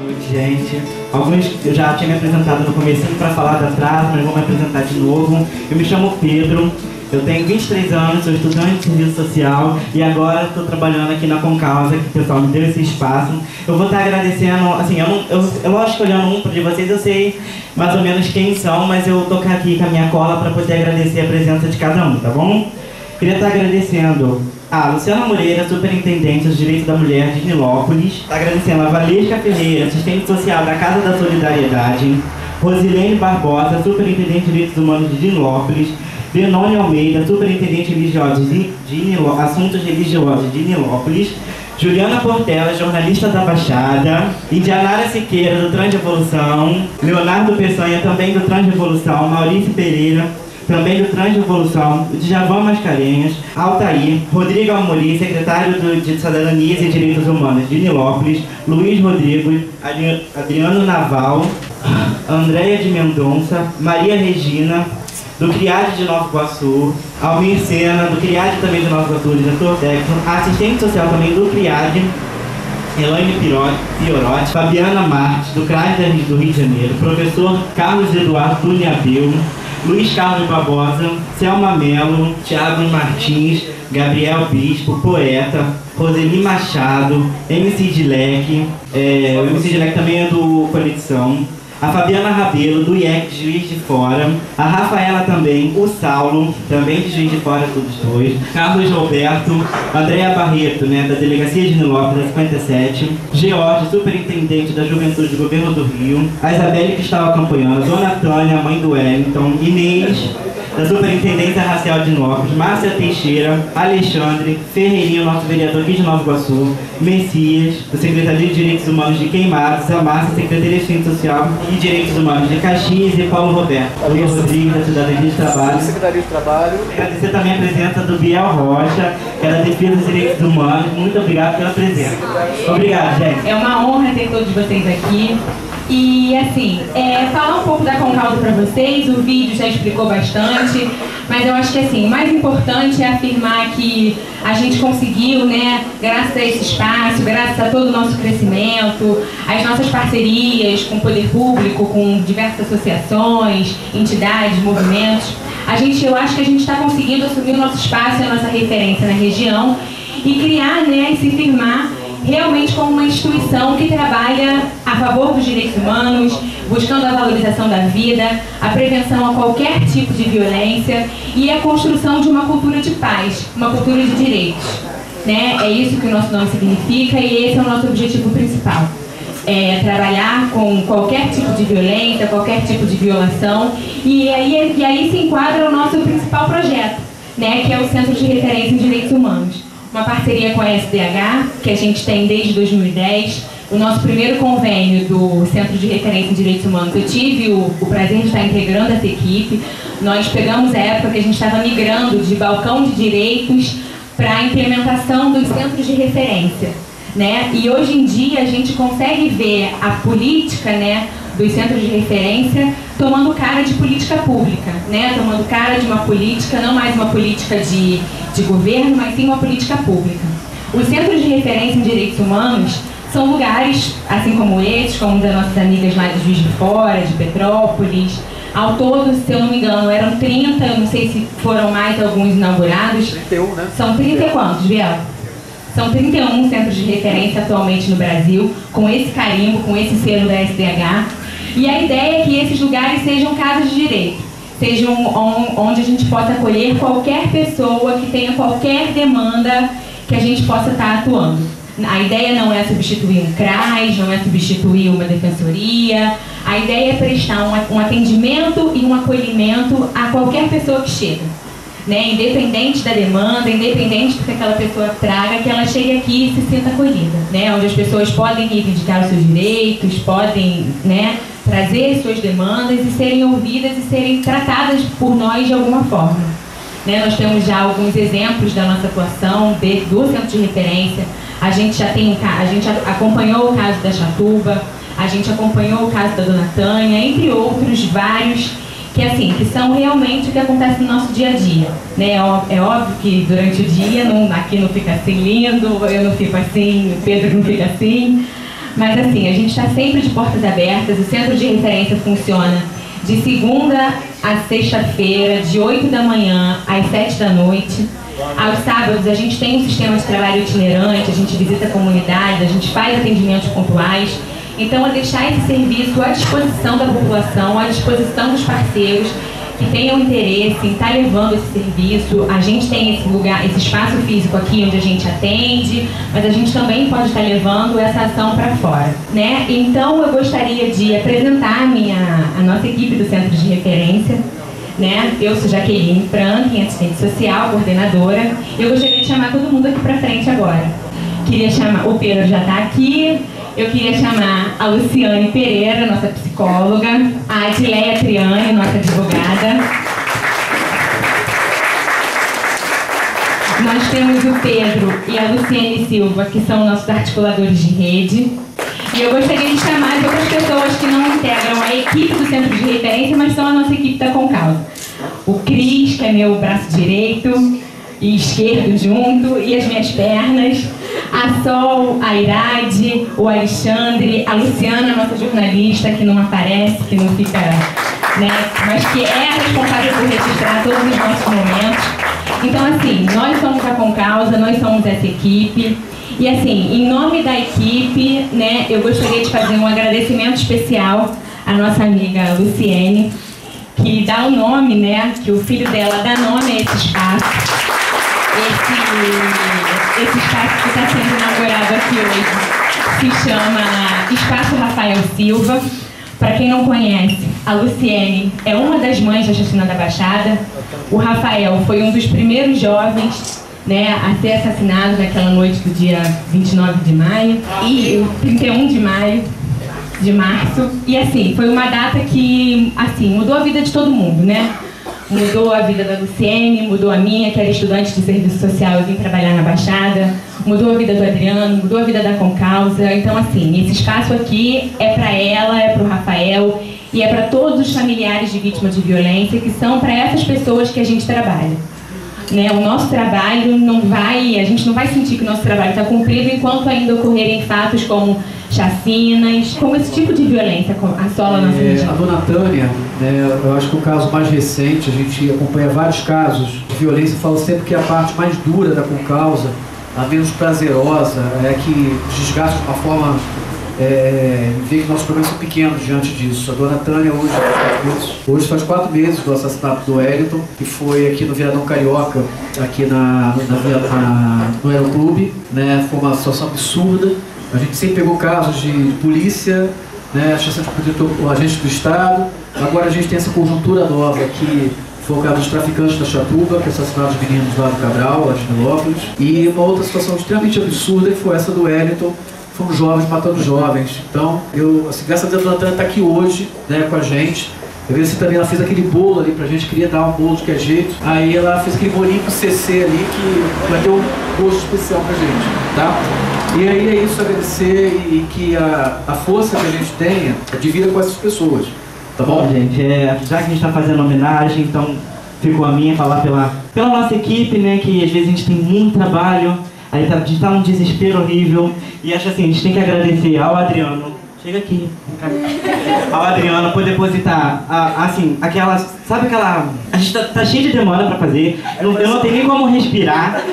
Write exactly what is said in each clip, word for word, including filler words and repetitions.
noite, gente. Alguns eu já tinha me apresentado no comecinho para falar da atraso, mas vou me apresentar de novo. Eu me chamo Pedro, eu tenho vinte e três anos, sou estudante de serviço social e agora estou trabalhando aqui na Concausa, que o pessoal me deu esse espaço. Eu vou estar agradecendo, assim, eu, não, eu, eu lógico que olhando um de vocês eu sei mais ou menos quem são, mas eu vou tocar aqui com a minha cola para poder agradecer a presença de cada um, tá bom? Queria estar agradecendo a Luciana Moreira, superintendente dos direitos da mulher de Nilópolis. Está agradecendo a Valesca Ferreira, assistente social da Casa da Solidariedade. Rosilene Barbosa, superintendente de direitos humanos de Nilópolis. Benoni Almeida, superintendente religioso de, de Niló, assuntos religiosos de Nilópolis. Juliana Portela, jornalista da Baixada. Indianara Siqueira, do Transrevolução. Leonardo Peçanha, também do Transrevolução. Maurício Pereira, também do Transrevolução, Djavan Mascarenhas, Altair, Rodrigo Amorim, secretário do, de Cidadania e Direitos Humanos de Nilópolis, Luiz Rodrigo, Adri, Adriano Naval, Andréia de Mendonça, Maria Regina, do CRIAD de Nova Iguaçu, Almir Sena, do CRIAD também de Nova Iguaçu, diretor técnico, assistente social também do CRIAD, Elaine Fiorotti, Fabiana Marques, do CRAD do Rio de Janeiro, professor Carlos Eduardo Tuniabil, Luiz Carlos Barbosa, Selma Melo, Thiago Martins, Gabriel Bispo, poeta, Roseli Machado, M C Dilek, é, o M C Dilek também é do Conexão, a Fabiana Rabelo, do I E C Juiz de Fora, a Rafaela também, o Saulo, também de Juiz de Fora, todos dois, Carlos Roberto, Andréa Barreto, né, da Delegacia de Nilópolis, cinquenta e sete, George, superintendente da Juventude do Governo do Rio, a Isabelle que estava acompanhando, Dona Tânia, mãe do Wellington, Inês, da Superintendência Racial de Nilópolis, Márcia Teixeira, Alexandre, Ferreirinho, nosso vereador aqui de Nova Iguaçu, Messias, do Secretaria de Direitos Humanos de Queimados, a Márcia, Secretaria de Assistência Social e Direitos Humanos de Caxias e Paulo Roberto, Luiz Rodrigues, da Cidadania de Trabalho. Secretaria de Trabalho. Agradecer também a presença do Biel Rocha, que é da Defesa dos Direitos Humanos. Muito obrigado pela presença. Obrigado, gente. É uma honra ter todos vocês aqui. E assim, é, falar um pouco da Concausa para vocês, o vídeo já explicou bastante, mas eu acho que assim, o mais importante é afirmar que a gente conseguiu, né, graças a esse espaço, graças a todo o nosso crescimento, as nossas parcerias com o poder público, com diversas associações, entidades, movimentos, a gente, eu acho que a gente está conseguindo assumir o nosso espaço e a nossa referência na região e criar, né, e se firmar realmente como uma instituição que trabalha a favor dos direitos humanos, buscando a valorização da vida, a prevenção a qualquer tipo de violência e a construção de uma cultura de paz, uma cultura de direitos. Né? É isso que o nosso nome significa e esse é o nosso objetivo principal. É trabalhar com qualquer tipo de violência, qualquer tipo de violação e aí, e aí se enquadra o nosso principal projeto, né? Que é o Centro de Referência em Direitos Humanos. Uma parceria com a S D H, que a gente tem desde dois mil e dez. O nosso primeiro convênio do Centro de Referência em Direitos Humanos, eu tive o, o prazer de estar integrando essa equipe. Nós pegamos a época que a gente estava migrando de balcão de direitos para a implementação dos centros de referência. Né? E hoje em dia a gente consegue ver a política, né, dos centros de referência tomando cara de política pública, né? Tomando cara de uma política, não mais uma política de, de governo, mas sim uma política pública. Os centros de referência em direitos humanos são lugares, assim como esses, como das nossas amigas lá de Juiz de Fora, de Petrópolis. Ao todo, se eu não me engano, eram trinta, eu não sei se foram mais alguns inaugurados. trinta e um, né? São trinta e quantos, Biel? São trinta e um centros de referência atualmente no Brasil, com esse carimbo, com esse selo da S D H. E a ideia é que esses lugares sejam casas de direito, sejam onde a gente possa acolher qualquer pessoa que tenha qualquer demanda que a gente possa estar atuando. A ideia não é substituir um CRAS, não é substituir uma defensoria. A ideia é prestar um atendimento e um acolhimento a qualquer pessoa que chega. Né, independente da demanda, independente do que aquela pessoa traga, que ela chegue aqui e se sinta acolhida, né, onde as pessoas podem reivindicar os seus direitos, podem, né, trazer suas demandas e serem ouvidas e serem tratadas por nós de alguma forma. Né, nós temos já alguns exemplos da nossa atuação de, do Centro de Referência. A gente já tem, a gente acompanhou o caso da Chatuba, a gente acompanhou o caso da Dona Tânia, entre outros vários, que assim, que são realmente o que acontece no nosso dia a dia, né? É óbvio que durante o dia não, aqui não fica assim lindo, eu não fico assim, o Pedro não fica assim, Mas assim, a gente está sempre de portas abertas, o Centro de Referência funciona de segunda a sexta-feira, de oito da manhã às sete da noite. Aos sábados a gente tem um sistema de trabalho itinerante, a gente visita comunidades, a gente faz atendimentos pontuais. Então, é deixar esse serviço à disposição da população, à disposição dos parceiros que tenham interesse em estar levando esse serviço. A gente tem esse lugar, esse espaço físico aqui onde a gente atende, mas a gente também pode estar levando essa ação para fora, né? Então, eu gostaria de apresentar a, minha, a nossa equipe do Centro de Referência, né? Eu sou Jaqueline Franklin, assistente social, coordenadora. Eu gostaria de chamar todo mundo aqui para frente agora. Queria chamar, o Pedro já está aqui. Eu queria chamar a Luciane Pereira, nossa psicóloga, a Adileia Triani, nossa advogada. Nós temos o Pedro e a Luciane Silva, que são nossos articuladores de rede. E eu gostaria de chamar as outras pessoas que não integram a equipe do Centro de Referência, mas são a nossa equipe da Concausa. O Cris, que é meu braço direito e esquerdo junto, e as minhas pernas. A Sol, a Irade, o Alexandre, a Luciana, nossa jornalista, que não aparece, que não fica, né, mas que é a responsável por registrar todos os nossos momentos. Então, assim, nós somos a Concausa, nós somos essa equipe. E, assim, em nome da equipe, né, eu gostaria de fazer um agradecimento especial à nossa amiga Luciene, que dá o nome, né, que o filho dela dá nome a esse espaço. Esse, esse espaço que está sendo inaugurado aqui hoje se chama Espaço Rafael Silva. Para quem não conhece, a Luciene é uma das mães da Chacina da Baixada. O Rafael foi um dos primeiros jovens, né, a ser assassinado naquela noite do dia vinte e nove de maio e trinta e um de maio de março. E assim, foi uma data que assim, mudou a vida de todo mundo, né? Mudou a vida da Luciene, mudou a minha, que era estudante de serviço social e vim trabalhar na Baixada, mudou a vida do Adriano, mudou a vida da Concausa. Então, assim, esse espaço aqui é para ela, é para o Rafael e é para todos os familiares de vítimas de violência, que são para essas pessoas que a gente trabalha. Né? O nosso trabalho não vai, a gente não vai sentir que o nosso trabalho está cumprido enquanto ainda ocorrerem fatos como chacinas, como esse tipo de violência assola a nossa é, A dona Tânia, né, eu acho que o caso mais recente, a gente acompanha vários casos de violência, fala sempre que a parte mais dura da Concausa, a menos prazerosa, é que desgasta de uma forma, é, vê que nossos problemas são pequenos diante disso. A dona Tânia hoje faz quatro meses, hoje faz quatro meses do assassinato do Wellington, que foi aqui no Viadão Carioca, aqui na, na, na, no Aeroclube, né, foi uma situação absurda. A gente sempre pegou casos de polícia, né, o agente do Estado. Agora a gente tem essa conjuntura nova que foi o caso dos traficantes da Chatuba, que assassinaram os meninos lá do Cabral, lá de Nilópolis. E uma outra situação extremamente absurda que foi essa do Wellington, foram jovens matando jovens. Então, eu, assim, graças a Deus, a dona Tânia está aqui hoje, né, com a gente. Eu vi assim também, ela fez aquele bolo ali pra gente, queria dar um bolo de qualquer jeito. Aí ela fez aquele bolinho com C C ali, que vai ter um gosto especial pra gente, tá? E aí é isso, agradecer e que a, a força que a gente tenha é divida com essas pessoas, tá bom? Bom, gente, é, já que a gente está fazendo homenagem, então ficou a minha falar pela, pela nossa equipe, né, que às vezes a gente tem muito trabalho, aí tá, a gente tá num desespero horrível, e acho assim, a gente tem que agradecer ao Adriano, chega aqui, ao Adriano por depositar, a, assim, aquela, sabe aquela, a gente tá, tá cheio de demora pra fazer, eu, eu não tenho nem como respirar,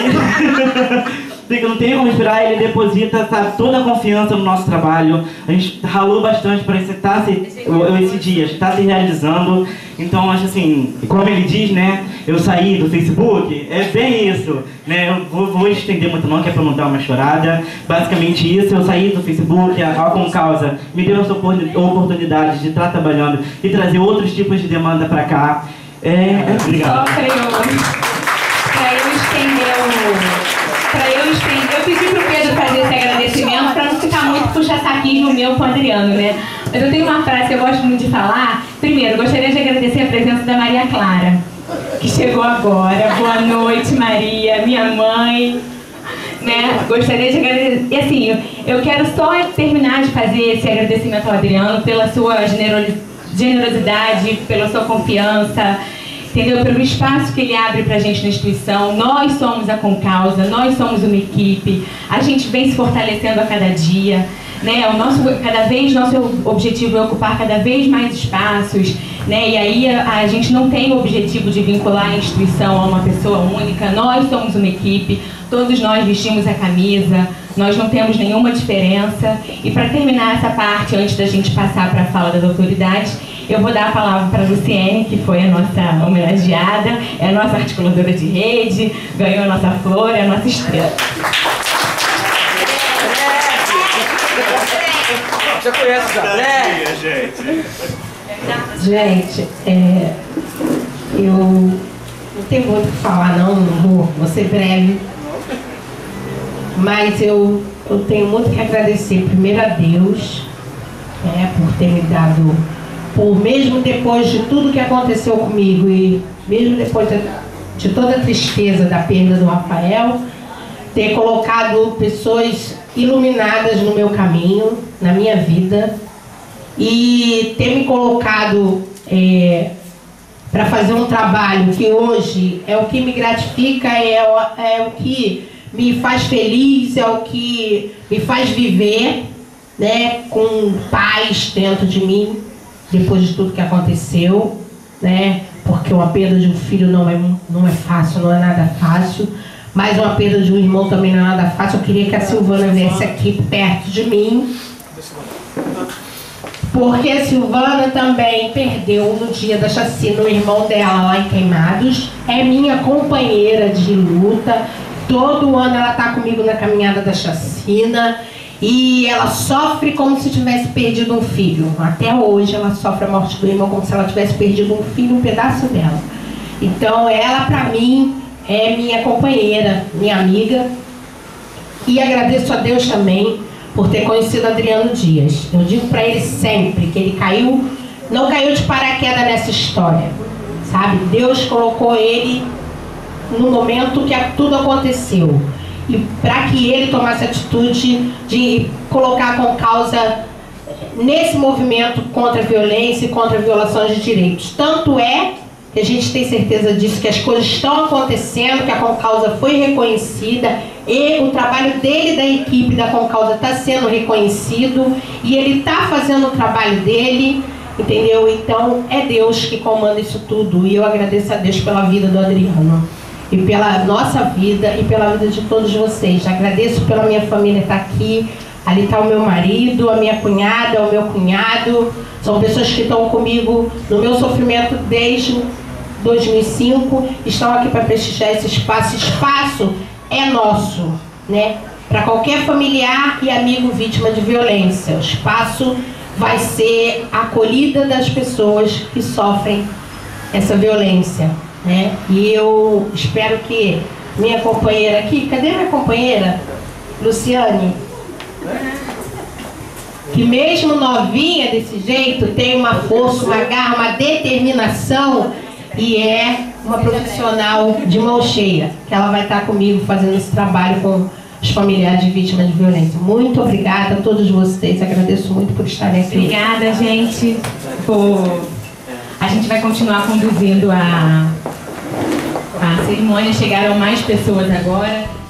e... Eu não tenho como respirar, ele deposita, sabe, toda a confiança no nosso trabalho. A gente ralou bastante para esse, tá, esse, esse dia, está se realizando. Então, acho assim, como ele diz, né, eu saí do Facebook, é bem isso, né, eu vou, vou estender muito não, que é para não dar uma chorada. Basicamente isso, eu saí do Facebook, a, a Concausa me deu essa oportunidade de estar trabalhando e trazer outros tipos de demanda para cá. É, é, obrigado. Só para eu, para eu estender o... Pra eu, eu pedi pro Pedro fazer esse agradecimento para não ficar muito puxa-saquismo meu com o Adriano, né? Mas eu tenho uma frase que eu gosto muito de falar. Primeiro, gostaria de agradecer a presença da Maria Clara, que chegou agora. Boa noite, Maria, minha mãe. Né? Gostaria de agradecer. E assim, eu quero só terminar de fazer esse agradecimento ao Adriano pela sua generosidade, pela sua confiança, entendeu? Pelo espaço que ele abre pra gente na instituição. Nós somos a Concausa, nós somos uma equipe, a gente vem se fortalecendo a cada dia, né? O nosso, cada vez, nosso objetivo é ocupar cada vez mais espaços, né? E aí a, a gente não tem o objetivo de vincular a instituição a uma pessoa única. Nós somos uma equipe, todos nós vestimos a camisa, nós não temos nenhuma diferença. E para terminar essa parte, antes da gente passar para a fala das autoridades, eu vou dar a palavra para a Luciene, que foi a nossa homenageada, é a nossa articuladora de rede, ganhou a nossa flor, é a nossa estrela. Você conhece a Zé? gente? Gente, é, eu não tenho muito o que falar não, não vou, vou ser breve. Mas eu, eu tenho muito que agradecer primeiro a Deus, é, por ter me dado, por mesmo depois de tudo que aconteceu comigo e mesmo depois de, de toda a tristeza da perda do Rafael, ter colocado pessoas iluminadas no meu caminho, na minha vida, e ter me colocado é, para fazer um trabalho que hoje é o que me gratifica, é o, é o que me faz feliz, é o que me faz viver, né, com paz dentro de mim, depois de tudo que aconteceu, né, porque uma perda de um filho não é, não é fácil, não é nada fácil, mas uma perda de um irmão também não é nada fácil. Eu queria que a Silvana viesse aqui perto de mim, porque a Silvana também perdeu no dia da chacina o irmão dela lá em Queimados, é minha companheira de luta, todo ano ela está comigo na caminhada da chacina e ela sofre como se tivesse perdido um filho. Até hoje ela sofre a morte do irmão como se ela tivesse perdido um filho, um pedaço dela. Então ela, para mim, é minha companheira, minha amiga, e agradeço a Deus também por ter conhecido Adriano Dias. Eu digo para ele sempre que ele caiu, não caiu de paraquedas nessa história, sabe? Deus colocou ele no momento que tudo aconteceu e para que ele tomasse a atitude de colocar com causa nesse movimento contra a violência e contra violações de direitos. Tanto é que a gente tem certeza disso, que as coisas estão acontecendo, que a Concausa foi reconhecida e o trabalho dele e da equipe da Concausa está sendo reconhecido e ele está fazendo o trabalho dele, entendeu? Então é Deus que comanda isso tudo e eu agradeço a Deus pela vida do Adriano e pela nossa vida e pela vida de todos vocês. Agradeço pela minha família estar aqui. Ali está o meu marido, a minha cunhada, o meu cunhado. São pessoas que estão comigo no meu sofrimento desde dois mil e cinco. Estão aqui para prestigiar esse espaço. Esse espaço é nosso, né? Para qualquer familiar e amigo vítima de violência. O espaço vai ser a acolhida das pessoas que sofrem essa violência, né? E eu espero que minha companheira aqui, cadê minha companheira? Luciane? Que mesmo novinha desse jeito, tem uma força, uma garra, uma determinação e é uma profissional de mão cheia, que ela vai estar comigo fazendo esse trabalho com os familiares de vítimas de violência. Muito obrigada a todos vocês, agradeço muito por estarem aqui. Obrigada, gente. Por... A gente vai continuar conduzindo a, a cerimônia, chegaram mais pessoas agora.